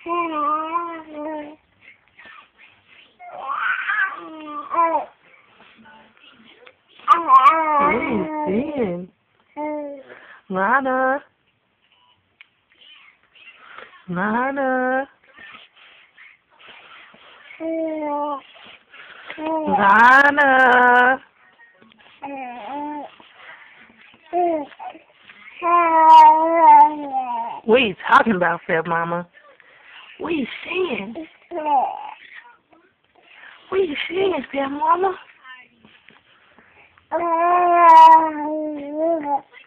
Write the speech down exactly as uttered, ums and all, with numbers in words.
What are you saying? Lana? Lana? Lana? What are you talking about, Fat Mama? What are you saying? What are you saying, Fat Mama?